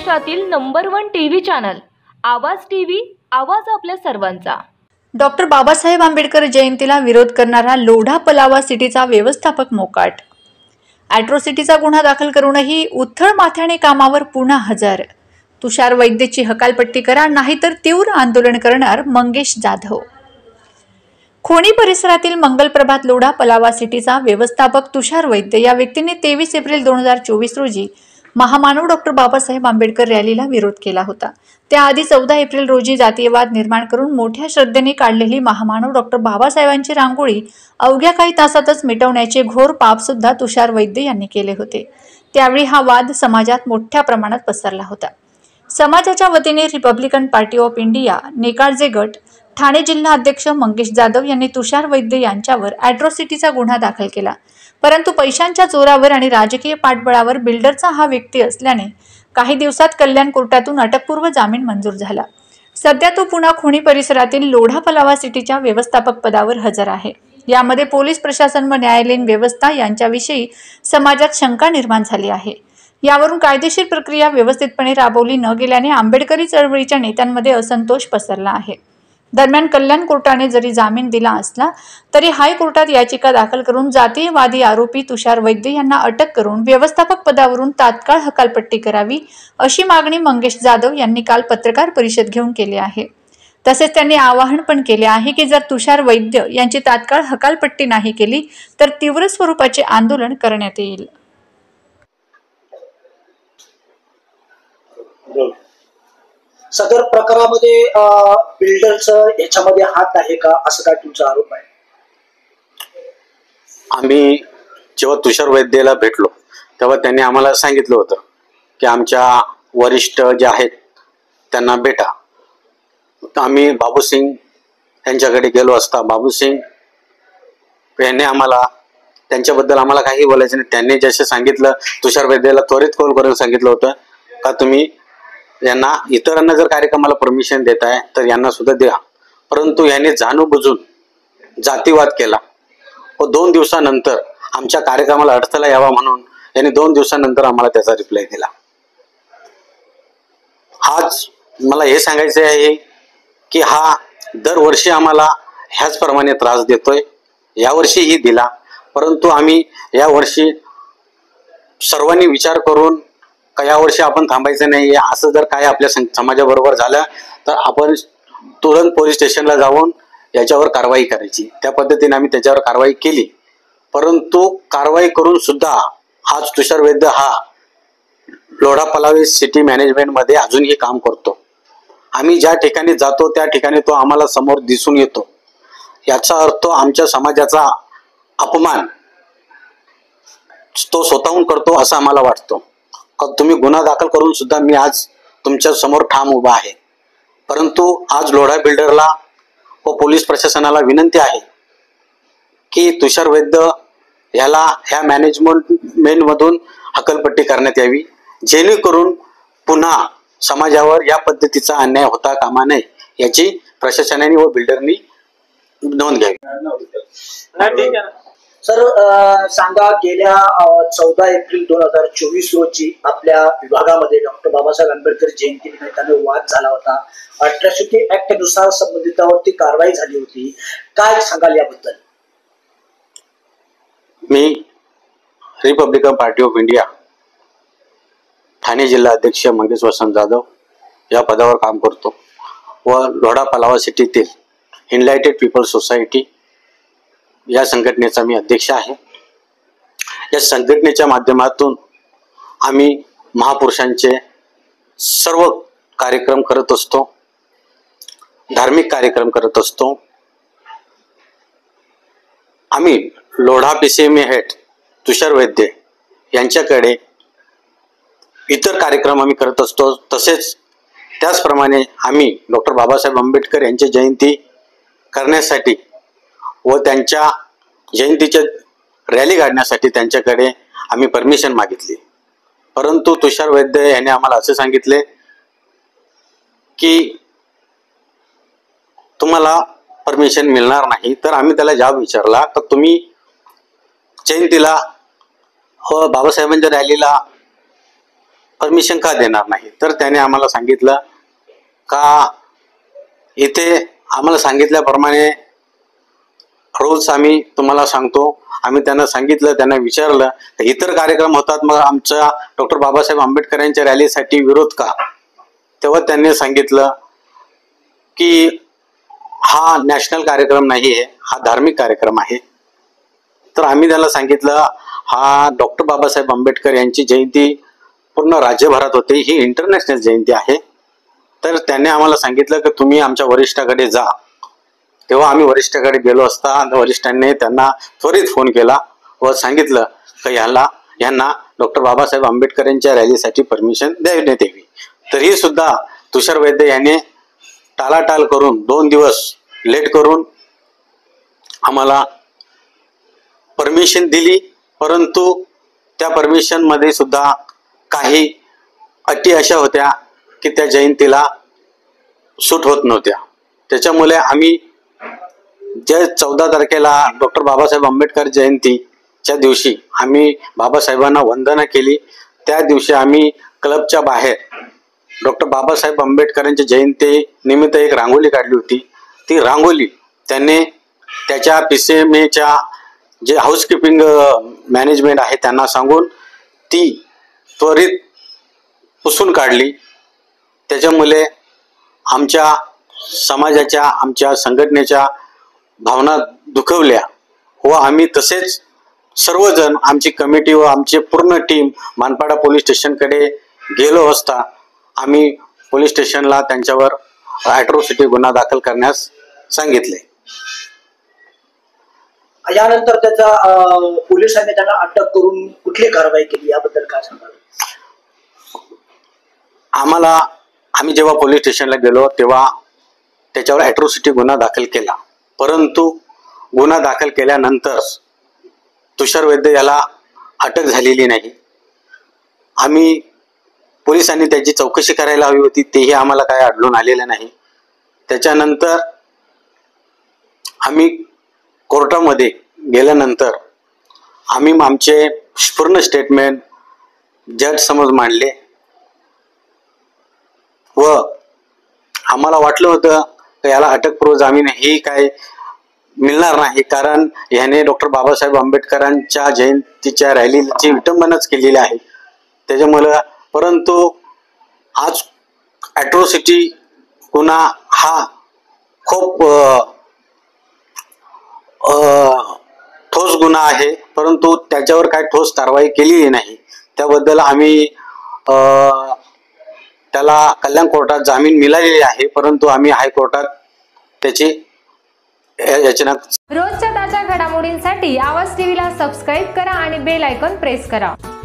महाराष्ट्रातील number 1 TV channel Awaaz TV, आवाज आपल्या सर्वांचा। डॉक्टर बाबासाहेब आंबेडकर जयंतीला विरोध करणारा लोढा पलावा सिटीचा व्यवस्थापक मोकाट। ॲट्रॉसिटीचा गुन्हा दाखल करूनही उथळ माथ्याने कामावर पुन्हा हजर। तुषार वैद्यची हकालपट्टी करा नाहीतर तीव्र आंदोलन करणार मंगेश जाधव। खोणी परिसरातील मंगलप्रभात लोढा पलावा सिटीचा व्यवस्थापक तुषार वैद्य या व्यक्तीने 23 एप्रिल 2024 रोजी महामानव डॉक्टर बाबासाहेब आंबेडकर रॅलीला विरोध केला होता। त्याआधी 14 एप्रिल रोजी जातीयवाद निर्माण करून मोठ्या श्रद्धेने काढलेली महामानव डॉक्टर बाबासाहेबांची रांगोळी अवघ्या काही तासातच मिटवण्याचे घोर पाप सुद्धा तुषार वैद्य यांनी केले होते। त्यावेळी हा वाद समाजात मोठ्या प्रमाणात पसरला होता। समाजाच्या वतीने रिपब्लिकन पार्टी ऑफ इंडिया नेकाळजे गट ठाणे जिल्हा अध्यक्ष मंगेश जाधव यांनी तुषार वैद्य यांच्यावर ॲट्रॉसिटीचा गुन्हा दाखल केला। परंतु पैशांच्या जोरावर आणि राजकीय पाठबळावर बिल्डरचा हा व्यक्ती असल्याने काही दिवसात कल्याण कोर्टातून अटकपूर्व जामीन मंजूर झाला। सध्या तो पुन्हा खोणी परिसरातील लोढा पलावा सिटीच्या व्यवस्थापक पदावर हजर आहे। यामध्ये पोलीस प्रशासन व न्यायालयीन व्यवस्था यांच्याविषयी समाजात शंका निर्माण झाली आहे। यावरून कायदेशीर प्रक्रिया व्यवस्थितपणे राबवली न गेल्याने आंबेडकरी चळवळीच्या नेत्यांमध्ये असंतोष पसरला आहे। दरम्यान कल्याण कोर्टाने जरी जामीन दिला असला तरी हायकोर्टात याचिका दाखल करून जातीयवादी आरोपी तुषार वैद्य यांना अटक करून व्यवस्थापक पदावरून तात्काळ हकालपट्टी करावी अशी मागणी मंगेश जाधव यांनी काल पत्रकार परिषद घेऊन केली आहे। तसेच त्यांनी आवाहन पण केले आहे की जर तुषार वैद्य यांची तात्काळ हकालपट्टी नाही केली तर तीव्र स्वरूपाचे आंदोलन करण्यात येईल। सदर प्रकारामध्ये बिल्डरचं याच्यामध्ये हात आहे का असं काय तुमचा आरोप आहे? आम्ही जेव्हा तुषार वैद्यला भेटलो तेव्हा त्यांनी आम्हाला सांगितलं होतं की आमच्या वरिष्ठ जे आहेत त्यांना भेटा। आम्ही बाबू सिंग यांच्याकडे गेलो असता बाबू सिंग यांनी आम्हाला त्यांच्याबद्दल आम्हाला काही बोलायचं नाही। त्यांनी जसे सांगितलं तुषार वैद्यला त्वरित कॉल करून सांगितलं होतं का तुम्ही यांना इतरांना जर कार्यक्रमाला परमिशन देताय तर यांना सुद्धा द्या। परंतु यांनी जाणूनबुजून जातीवाद केला व 2 दिवसानंतर आमच्या कार्यक्रमाला अडथळा यावा म्हणून यांनी 2 दिवसानंतर आम्हाला त्याचा रिप्लाय दिला। आज मला हे सांगायचे आहे की हा दरवर्षी आम्हाला ह्याचप्रमाणे त्रास देतोय। यावर्षीही दिला, परंतु आम्ही यावर्षी सर्वांनी विचार करून यावर्षी आपण थांबायचं नाही। असं जर काय आपल्या समाजाबरोबर झालं तर आपण तुरंत पोलीस स्टेशनला जाऊन याच्यावर कारवाई करायची। त्या पद्धतीने आम्ही त्याच्यावर कारवाई केली, परंतु कारवाई करून सुद्धा आज तुषार वैद्य हा लोढा पलावा सिटी मॅनेजमेंट मध्ये अजूनही काम करतो। आम्ही ज्या ठिकाणी जातो त्या ठिकाणी तो आम्हाला समोर दिसून येतो। याचा अर्थ आमच्या समाजाचा अपमान तो स्वतःहून करतो असं आम्हाला वाटतं। तुम्ही गुन्हा दाखल करून सुद्धा मी आज तुमच्या समोर ठाम उभा आहे, परंतु आज लोढा बिल्डरला व पोलीस प्रशासनाला विनंती आहे की तुषार वैद्य याला ह्या मॅनेजमेंट मधून हकालपट्टी करण्यात यावी, जेणेकरून पुन्हा समाजावर या पद्धतीचा अन्याय होता कामा नये याची प्रशासनाने व बिल्डरनी नोंद घ्यावी। सर सांगा, गेल्या 14 एप्रिल 2024 रोजी आपल्या विभागामध्ये डॉक्टर बाबासाहेब आंबेडकर जयंती निमित्ताने वाद झाला होता। अट्रॉसिटी ऍक्ट नुसार संबंधितावरती कारवाई झाली होती, काय सांगाल याबद्दल? मी Republican Party of India Thane जिल्हा अध्यक्ष मंगेश वसंत जाधव या पदावर काम करतो व लोढा पलावा सिटीतील एनलाइटेड पीपल सोसायटी या संघटनेचा मी अध्यक्ष आहे। या संघटनेच्या माध्यमातून आम्ही महापुरुषांचे सर्व कार्यक्रम करत असतो, धार्मिक कार्यक्रम करत असतो। आम्ही लोढा पीसीएमए हेड तुषार वैद्य यांच्याकडे इतर कार्यक्रम आम्ही करत असतो। तसेच त्याचप्रमाणे आम्ही डॉक्टर बाबासाहेब आंबेडकर यांची जयंती करण्यासाठी व त्यांच्या जयंतीच्या रॅली काढण्यासाठी त्यांच्याकडे आम्ही परमिशन मागितली, परंतु तुषार वैद्य यांनी आम्हाला असे सांगितले की तुम्हाला परमिशन मिळणार नाही। तर आम्ही त्याला जाब विचारला तर तुम्ही जयंतीला व बाबासाहेबांच्या रॅलीला परमिशन का देणार नाही. तर त्याने आम्हाला सांगितलं का इथे आम्हाला सांगितल्याप्रमाणे रोज आम्ही तुम्हाला सांगतो. आम्ही त्यांना सांगितलं, त्यांना विचारलं इतर कार्यक्रम होतात मग आमच्या डॉक्टर बाबासाहेब आंबेडकर यांच्या रॅलीसाठी विरोध का. तेव्हा त्यांनी सांगितलं की हा नॅशनल कार्यक्रम नाही आहे, हा धार्मिक कार्यक्रम आहे. तर आम्ही त्याला सांगितलं हा डॉक्टर बाबासाहेब आंबेडकर यांची जयंती पूर्ण राज्यभरात होते, ही इंटरनॅशनल जयंती आहे. तर त्यांनी आम्हाला सांगितलं की तुम्ही आमच्या वरिष्ठाकडे जा. तेव्हा आम्ही वरिष्ठाकडे गेलो असता वरिष्ठांनी त्यांना त्वरित फोन केला व सांगितलं की यांना डॉक्टर बाबासाहेब आंबेडकर यांच्या रॅलीसाठी परमिशन देण्यात यावी. तरी सुद्धा तुषार वैद्य यांनी टाळाटाळ करून 2 दिवस लेट करून आम्हाला परमिशन दिली. परंतु त्या परमिशन मध्ये सुद्धा काही अटी अशा होत्या की त्या जयंतीला सूट होत नव्हत्या. त्याच्यामुळे आम्ही जे 14 तारखेला डॉक्टर बाबासाहेब आंबेडकर जयंतीच्या दिवशी आम्ही बाबासाहेबांना वंदना केली. त्या दिवशी आम्ही क्लबच्या बाहेर डॉक्टर बाबासाहेब आंबेडकरांच्या जयंती निमित्त एक रांगोळी काढली होती. ती रांगोळी त्यांनी त्याच्या PCMAच्या जे हाऊसकीपिंग मॅनेजमेंट आहे त्यांना सांगून ती त्वरित पुसून काढली. त्याच्यामुळे आमच्या समाजाच्या आमच्या संघटनेच्या भावना दुखवल्या व आम्ही तसेच सर्वजण आमची कमिटी व आमची पूर्ण टीम मानपाडा पोलीस स्टेशनकडे गेलो असता आम्ही पोलीस स्टेशनला त्यांच्यावर ॲट्रॉसिटी गुन्हा दाखल करण्यास सांगितले. यानंतर त्याचा पोलिसांनी त्यांना अटक करून कुठली कारवाई केली याबद्दल काय सांगाल? आम्ही जेव्हा पोलीस स्टेशनला गेलो तेव्हा त्याच्यावर ॲट्रॉसिटी गुन्हा दाखल केला. परंतु गुन्हा दाखल केल्यानंतर तुषार वैद्य याला अटक झालेली नाही. आम्ही पोलिसांनी त्याची चौकशी करायला हवी होती, तेही आम्हाला काय आढळून आलेलं नाही. त्याच्यानंतर आम्ही कोर्टामध्ये गेल्यानंतर आम्ही आमचे पूर्ण स्टेटमेंट जज समोर मांडले व आम्हाला वाटलं होतं की याला अटकपूर्व जामीन ही काय मिळणार नाही, कारण याने डॉक्टर बाबासाहेब आंबेडकरांच्या जयंतीच्या रॅलीची विटंबनाच केलेली आहे त्याच्यामुळे. परंतु आज ॲट्रॉसिटी गुन्हा हा खूप ठोस गुन्हा आहे, परंतु त्याच्यावर काही ठोस कारवाई केलेली नाही. त्याबद्दल आम्ही त्याला कल्याण कोर्टात जामीन मिळालेली आहे, परंतु आम्ही हायकोर्टात त्याची याचना. रोजच्या ताज्या घडामोडींसाठी आवाज टीव्हीला सबस्क्राईब करा आणि बेल आयकॉन प्रेस करा.